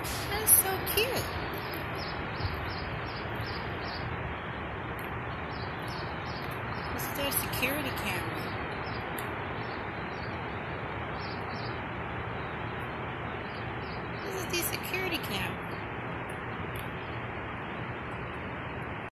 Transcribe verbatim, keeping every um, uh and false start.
That's so cute. This is their security camera. This is the security camera.